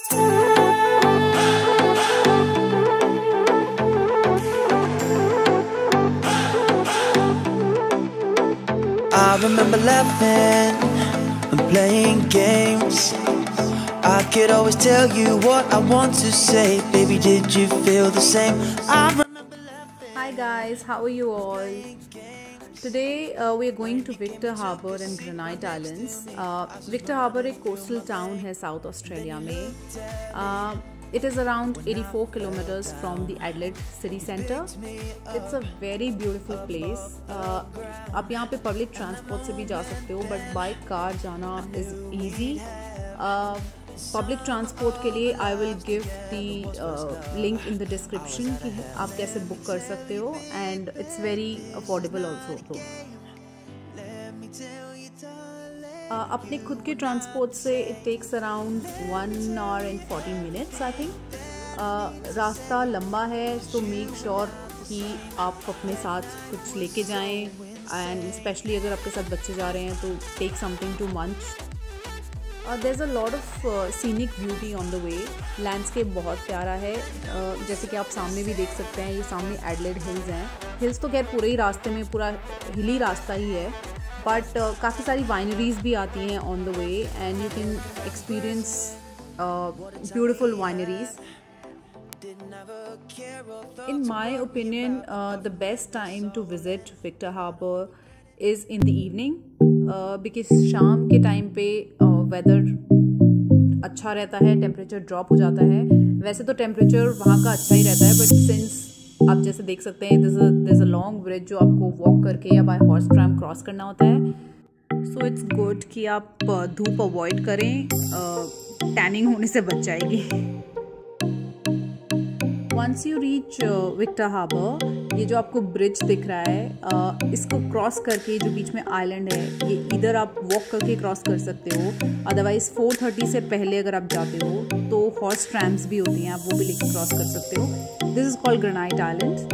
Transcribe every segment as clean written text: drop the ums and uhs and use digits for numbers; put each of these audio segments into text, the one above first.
I remember laughing and playing games. I could always tell you what I want to say. Baby, did you feel the same? I remember laughing. Hi guys, how are you all? Today we are going to Victor Harbour and Granite Islands. Victor Harbour एक coastal town है South Australia में. It is around 84 kilometers from the Adelaide city centre. It's a very beautiful place. आप यहाँ पे public transport से भी जा सकते हो, but by car जाना is easy. Public transport के लिए I will give the link in the description कि आप कैसे book कर सकते हो, and it's very affordable also. अपने खुद के ट्रांसपोर्ट से it takes around 1 hour and 40 minutes I think. रास्ता लंबा है, सो मेक श्योर कि आप अपने साथ कुछ लेके जाएं, एंड स्पेशली अगर आपके साथ बच्चे जा रहे हैं तो take something to munch. There is a lot of scenic beauty on the way. Landscape बहुत प्यारा है, जैसे कि आप सामने भी देख सकते हैं. ये सामने एडलेड हिल्स हैं. हिल्स तो खैर पूरे ही रास्ते में पूरा हिली रास्ता ही है, बट काफ़ी सारी वाइनरीज भी आती हैं on the way, and you can experience beautiful wineries. In my opinion the best time to visit Victor Harbor is in the evening, because शाम के टाइम पे वेदर अच्छा रहता है, टेम्परेचर ड्रॉप हो जाता है. वैसे तो टेम्परेचर वहाँ का अच्छा ही रहता है, बट सिंस आप जैसे देख सकते हैं this is a long bridge जो आपको वॉक करके या बाय हॉर्स ट्रैम क्रॉस करना होता है. सो इट्स गुड कि आप धूप अवॉइड करें, टैनिंग होने से बच जाएगी. Once you reach Victor Harbor, ये जो आपको ब्रिज दिख रहा है, इसको क्रॉस करके जो बीच में आइलैंड है, ये इधर आप वॉक करके क्रॉस कर सकते हो. अदरवाइज़ 4:30 से पहले अगर आप जाते हो तो हॉर्स ट्रैम्स भी होती हैं, आप वो भी लेके क्रॉस कर सकते हो. This is called Granite Island.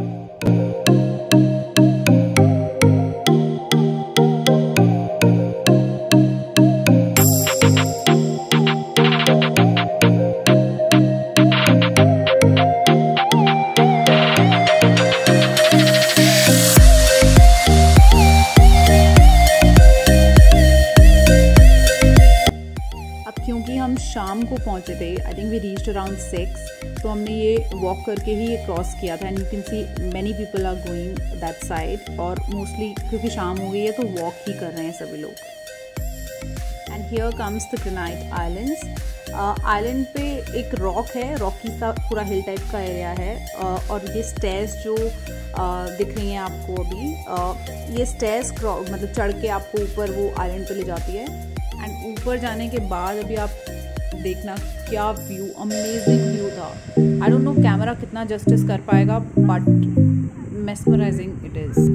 क्योंकि हम शाम को पहुंचे थे, I think we reached around 6, तो हमने ये वॉक करके ही ये क्रॉस किया था. And you can see many people are going that side, और मोस्टली क्योंकि शाम हो गई है तो वॉक ही कर रहे हैं सभी लोग. And here comes the Granite Islands. Island पे एक रॉक है, रॉकी सा पूरा हिल टाइप का एरिया है, और ये स्टेयर्स जो दिख रही हैं आपको अभी, ये स्टेयर्स मतलब चढ़ के आपको ऊपर वो आइलैंड पे ले जाती है. एंड ऊपर जाने के बाद अभी आप देखना क्या व्यू, अमेजिंग व्यू था. आई डोंट नो कैमरा कितना जस्टिस कर पाएगा, बट मेस्मराइजिंग इट इज़.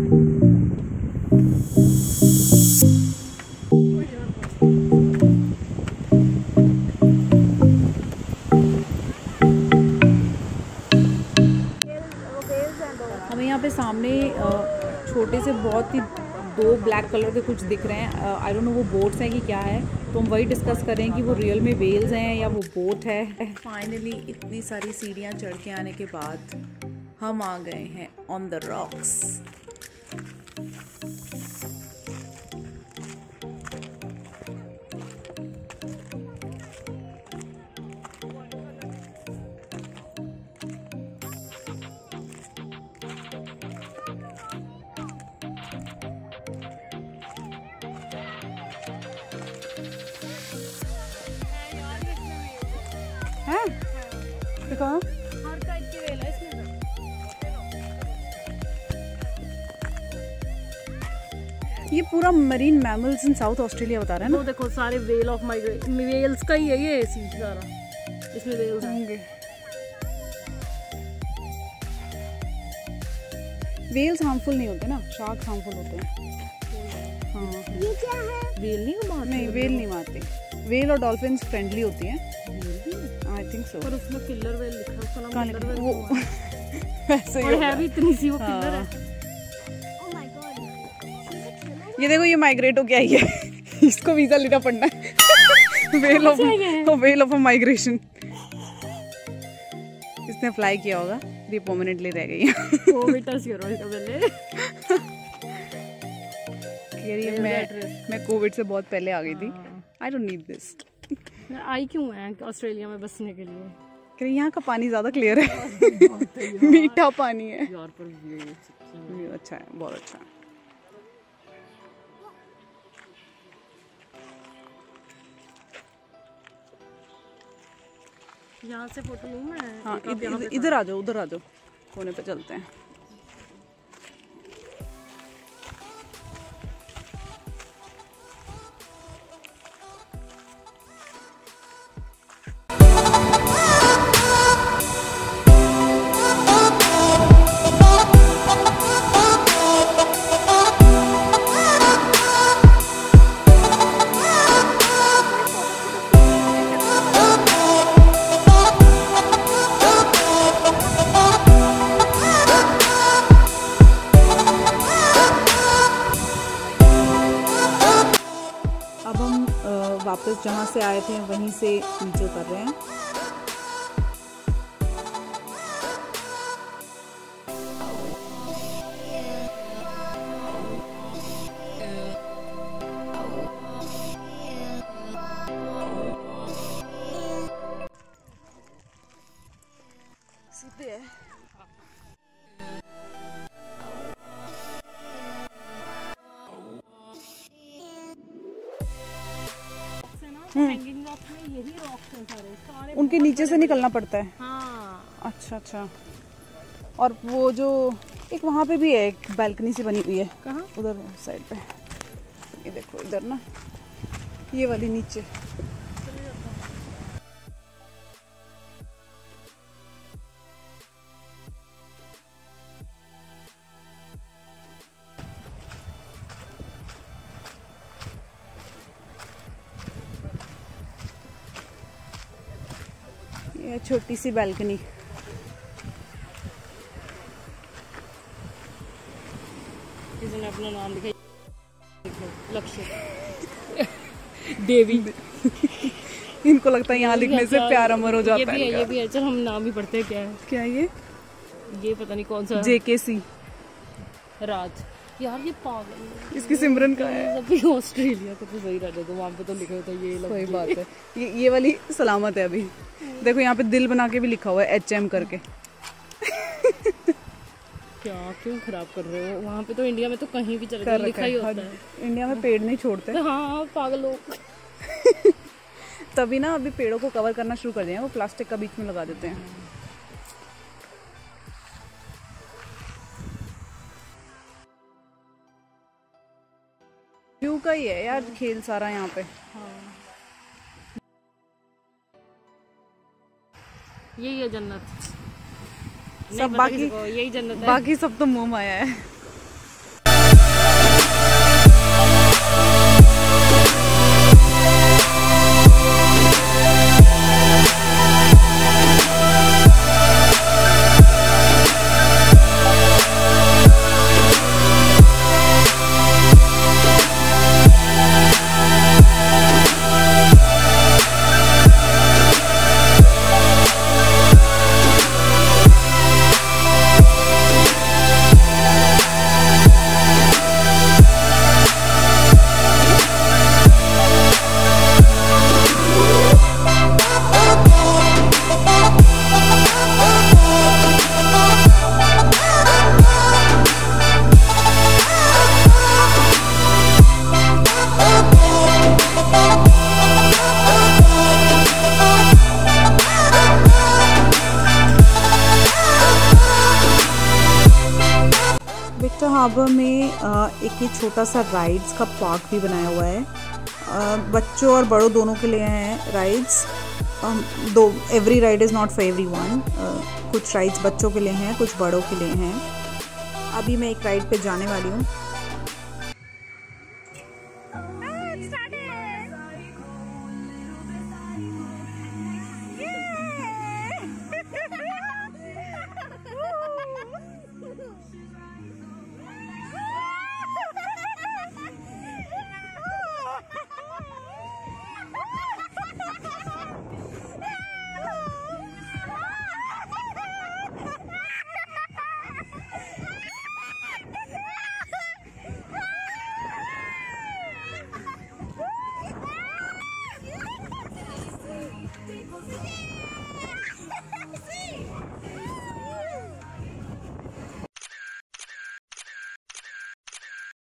हमें यहाँ पे सामने छोटे से बहुत ही 2 ब्लैक कलर के कुछ दिख रहे हैं. आई डोंट नो वो बोट्स हैं कि क्या है, तो हम वही डिस्कस कर रहे हैं कि वो रियल में वेल्स हैं या वो बोट है. फाइनली इतनी सारी सीढ़ियाँ चढ़ के आने के बाद हम आ गए हैं ऑन द रॉक्स. ये पूरा marine mammals in South Australia बता रहा है ना. देखो सारे वेल ऑफ वेल्स का ही है ये सीन सारा, इसमें वेल्स होंगे. वेल्स हार्मफुल नहीं होते ना, शार्क्स हार्मफुल होते हैं. हाँ, ये क्या है? वेल नहीं मारते? नहीं, वेल नहीं मारते. वेल और डॉल्फिन्स फ्रेंडली होती हैं, आई थिंक सो. पर उसमें किलर वेल लिखा है, उसका नाम किलर वेल वो वैसे ही है भी इतनी सी वो किलर है. ये देखो, ये माइग्रेट हो के आई है. इसको वीजा लेना पड़ना है. Well of a migration. इसने फ्लाई किया होगा, ये परमानेंटली रह गई है। वो भी टच करो इसका पहले। कह रही है मैं कोविड से बहुत पहले आ गई थी, आई डोंट नीड दिस। आई क्यों है ऑस्ट्रेलिया में बसने के लिए? कह रही यहाँ का पानी ज़्यादा क्लियर है। मीठा पानी है यार, पर ये अच्छा है, बहुत अच्छा है। यहाँ से फोटो लूँ मैं? हाँ, इधर आ जाओ, उधर आ जाओ, कोने पे चलते हैं। वापस जहाँ से आए थे वहीं से नीचे उतर रहे हैं। सीधे है। यही रॉक्स हैं सारे, उनके नीचे से निकलना पड़ता है। हाँ। अच्छा अच्छा। और वो जो एक वहाँ पे भी है, एक बालकनी सी बनी हुई है। कहाँ? उधर साइड पे, ये देखो इधर ना, ये वाली नीचे। ये छोटी सी बालकनी। इसने अपना नाम लिखा, लक्ष्य देवी। इनको लगता है यहाँ लिखने से प्यार अमर हो जाता है। ये भी है। चल हम नाम भी पढ़ते हैं। क्या है ये पता नहीं कौन सा। JKC राज। यार ये पागल, इसकी सिमरन का है। ऑस्ट्रेलिया को तो सही रहने दो, वहाँ पे तो लिखा होता है ये। कोई बात है, ये वाली सलामत है अभी। देखो यहाँ पे दिल बना के भी लिखा हुआ है HM करके। क्या क्यों खराब कर रहे हो? वहाँ पे तो इंडिया में तो कहीं भी चले जाओ लिखा ही होता है। इंडिया में पेड़ नहीं छोड़ते। हाँ पागल लोग। तभी ना अभी पेड़ों को कवर करना शुरू कर दिए हैं, वो प्लास्टिक का बीच में लगा देते हैं। व्यू का ही है यार खेल सारा यहाँ पे। यही है जन्नत। सब बाकी यही जन्नत है। बाकी सब तो मुंह माया है। हार्बर में एक छोटा सा राइड्स का पार्क भी बनाया हुआ है। बच्चों और बड़ों दोनों के लिए हैं rides. Though every ride is not for everyone. कुछ राइड्स बच्चों के लिए हैं, कुछ बड़ों के लिए हैं। अभी मैं एक राइड पे जाने वाली हूँ।